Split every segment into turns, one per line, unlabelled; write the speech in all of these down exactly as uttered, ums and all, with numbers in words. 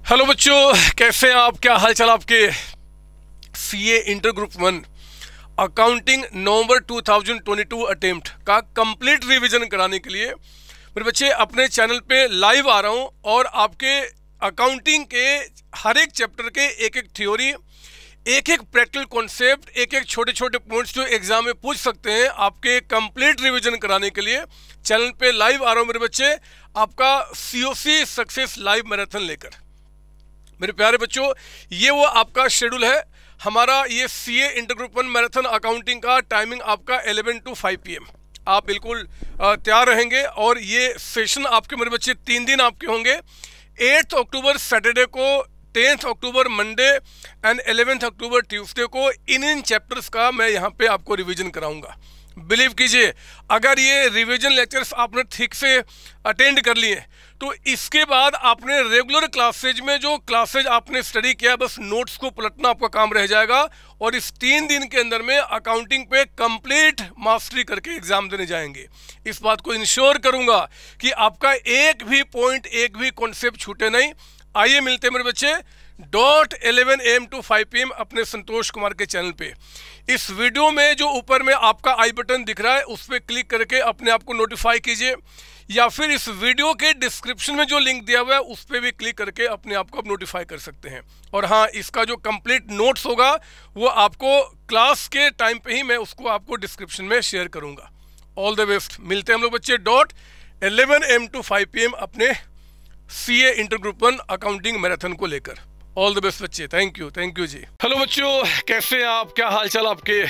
Hello बच्चों, कैसे हैं आप? क्या हाल चाल आपके? CA inter group one accounting नवंबर दो हज़ार बाईस अटेम्प्ट का कंप्लीट रिवीजन कराने के लिए मेरे बच्चे अपने चैनल पे लाइव आ रहा हूं और आपके अकाउंटिंग के हर एक चैप्टर के एक एक थ्योरी, एक एक प्रैक्टिकल कॉन्सेप्ट, एक एक छोटे छोटे पॉइंट्स जो एग्जाम में पूछ सकते हैं, आपके कंप्लीट रिवीजन कराने के लिए चैनल पे लाइव आ रहा हूं मेरे बच्चे, आपका सीओसी सक्सेस लाइव मैराथन लेकर। मेरे प्यारे बच्चों, ये वो आपका शेड्यूल है हमारा। ये CA inter group one marathon accounting का टाइमिंग आपका ग्यारह टू फाइव पी एम। आप बिल्कुल तैयार रहेंगे और ये सेशन आपके मेरे बच्चे तीन दिन आपके होंगे। एट्थ अक्टूबर सैटरडे को, tenth October Monday and eleventh October Tuesday को इन इन चैप्टर्स का मैं यहाँ पे आपको रिवीजन कराऊंगा। बिलीव कीजिए, अगर ये रिवीजन लेक्चर्स आपने ठीक से अटेंड कर लिए तो इसके बाद आपने रेगुलर क्लासेज में जो क्लासेज आपने स्टडी किया, बस नोट्स को पलटना आपका काम रह जाएगा और इस तीन दिन के अंदर में अकाउंटिंग पे कंप्लीट मास्टरी करके एग्जाम देने जाएंगे। इस बात को इंश्योर करूंगा कि आपका एक भी पॉइंट, एक भी कॉन्सेप्ट छूटे नहीं। आइए मिलते हैं मेरे बच्चे dot eleven A M to five P M अपने संतोष कुमार के चैनल पे। इस वीडियो में जो ऊपर में आपका आई बटन दिख रहा है उस पर क्लिक करके अपने आप को नोटिफाई कीजिए, या फिर इस वीडियो के डिस्क्रिप्शन में जो लिंक दिया हुआ है उस पर भी क्लिक करके अपने आप को आप नोटिफाई कर सकते हैं। और हाँ, इसका जो कंप्लीट नोट्स होगा वो आपको क्लास के टाइम पे ही मैं उसको आपको डिस्क्रिप्शन में शेयर करूंगा। All the best. मिलते हैं हम लोग बच्चे dot eleven A M to five P M अपने CA inter group one accounting marathon को लेकर। ऑल द बेस्ट बच्चे। थैंक यू, थैंक यू जी। हेलो बच्चों, कैसे हैं आप? क्या हाल चाल आपके?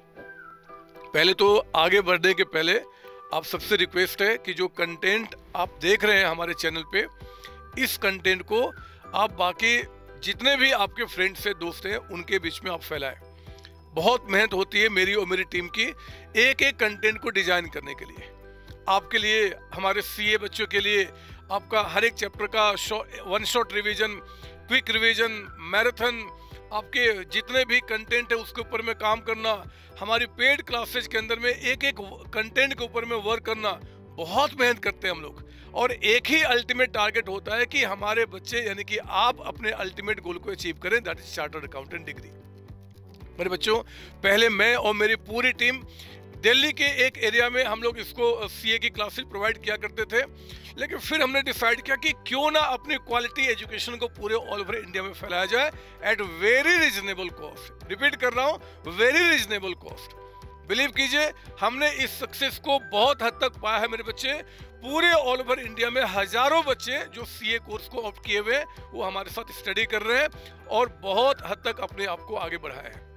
पहले तो आगे बढ़ने के पहले आप सबसे रिक्वेस्ट है कि जो कंटेंट आप देख रहे हैं हमारे चैनल पे, इस कंटेंट को आप बाकी जितने भी आपके फ्रेंड्स हैं, दोस्त हैं, उनके बीच में आप फैलाएं। बहुत मेहनत होती है मेरी और मेरी टीम की एक एक कंटेंट को डिजाइन करने के लिए। आपके लिए, हमारे सीए बच्चों के लिए आपका हर एक चैप्टर का one shot revision, quick revision, marathon, आपके जितने भी कंटेंट है उसके ऊपर में काम करना, हमारी पेड क्लासेज के अंदर में एक एक कंटेंट के ऊपर में वर्क करना, बहुत मेहनत करते हैं हम लोग। और एक ही अल्टीमेट टारगेट होता है कि हमारे बच्चे यानी कि आप अपने अल्टीमेट गोल को अचीव करें, that is chartered accountant degree. मेरे बच्चों, पहले मैं और मेरी पूरी टीम दिल्ली के एक एरिया में हम लोग इसको सीए की क्लासेस प्रोवाइड किया करते थे, लेकिन फिर हमने डिसाइड किया कि क्यों ना अपनी क्वालिटी एजुकेशन को पूरे ऑल ओवर इंडिया में फैलाया जाए at very reasonable cost. Repeat कर रहा हूँ, वेरी रीजनेबल कॉस्ट। बिलीव कीजिए, हमने इस सक्सेस को बहुत हद तक पाया है मेरे बच्चे। पूरे ऑल ओवर इंडिया में हजारों बच्चे जो सीए कोर्स को ऑप्ट किए हुए वो हमारे साथ स्टडी कर रहे हैं और बहुत हद तक अपने आप को आगे बढ़ाया है।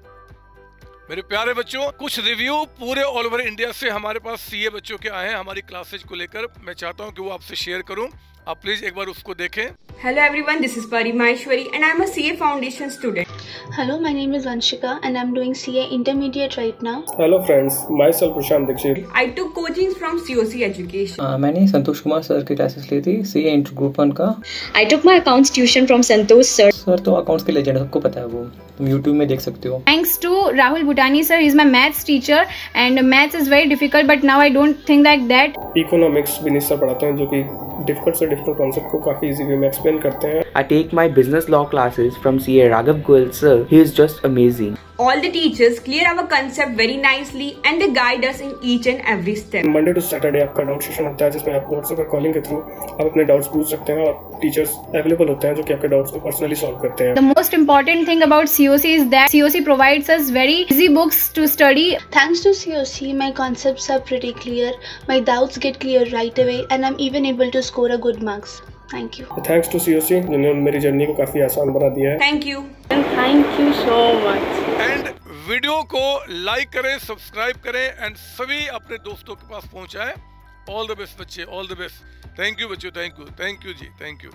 मेरे प्यारे बच्चों, कुछ रिव्यू पूरे ऑल ओवर इंडिया से हमारे पास सीए बच्चों के आए हैं हमारी क्लासेज को लेकर। मैं चाहता हूं कि वो आपसे शेयर करूं, आप प्लीज एक बार उसको देखें।
Hello everyone, this is Pari Maheshwari and I am a C A Foundation student.
Hello, my name is Vanshika and I am doing C A Intermediate right now.
Hello friends, myself Prashant Dikshit.
I took coachings from C O C Education.
uh, मैंने Santosh Kumar sir की classes ली थी CA inter group one का।
I took my accounts tuition from Santosh sir.
Sir तो accounts के legend, सबको पता है, वो तुम यूट्यूब में देख सकते हो।
Thanks to Rahul Bhutani sir, he is my maths teacher and maths is very difficult but now I don't think like that.
Economics Vineet sir पढ़ाते हैं जो कि डिफिकल्ट से डिफिकल्ट कॉन्सेप्ट को काफी इजी वे में एक्सप्लेन करते हैं।
I take my business law classes from C A Raghav Goyal sir. He is just amazing.
All the teachers clear our concept very nicely and they guide us in each and every step.
Monday to Saturday आपका doubt session होता है जिसमें आप WhatsApp पर calling के through आप अपने doubts पूछ सकते हैं और टीचर्स अवेलेबल होते हैं जो कि आपके डाउट्स को पर्सनली सॉल्व करते हैं।
The most important thing about C O C is that C O C provides us very easy books to study.
Thanks to C O C, my concepts are pretty clear, my doubts get clear right away and I'm even able to score a good marks. Thank you.
Thanks to COC जिन्होंने मेरी journey को काफी आसान बना दिया है।
Thank you.
And thank you so much.
And video को like करें, सब्सक्राइब करें एंड सभी अपने दोस्तों के पास पहुंचाएं। ऑल द बेस्ट बच्चे, all the best. Thank you बच्चों, थैंक यू, थैंक यू जी, थैंक यू।